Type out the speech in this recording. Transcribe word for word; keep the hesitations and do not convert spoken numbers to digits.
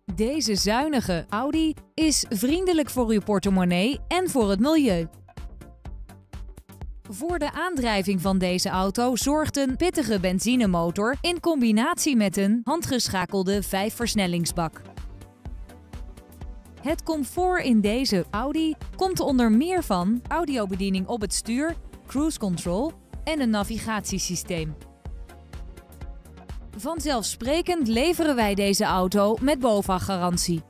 Deze zuinige Audi is vriendelijk voor uw portemonnee en voor het milieu. Voor de aandrijving van deze auto zorgt een pittige benzinemotor in combinatie met een handgeschakelde vijfversnellingsbak. Het comfort in deze Audi komt onder meer van audiobediening op het stuur, cruise control en een navigatiesysteem. Vanzelfsprekend leveren wij deze auto met BOVAG-garantie.